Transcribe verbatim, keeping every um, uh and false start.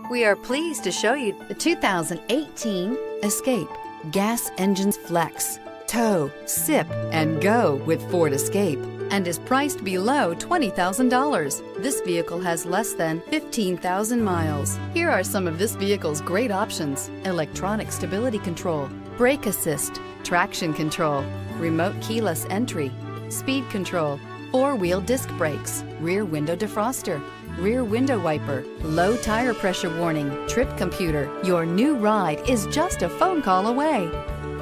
We are pleased to show you the two thousand eighteen Escape. Gas engines flex, tow, sip, and go with Ford Escape, and is priced below twenty thousand dollars. This vehicle has less than fifteen thousand miles. Here are some of this vehicle's great options: electronic stability control, brake assist, traction control, remote keyless entry, speed control, four-wheel disc brakes, rear window defroster, rear window wiper, low tire pressure warning, trip computer. Your new ride is just a phone call away.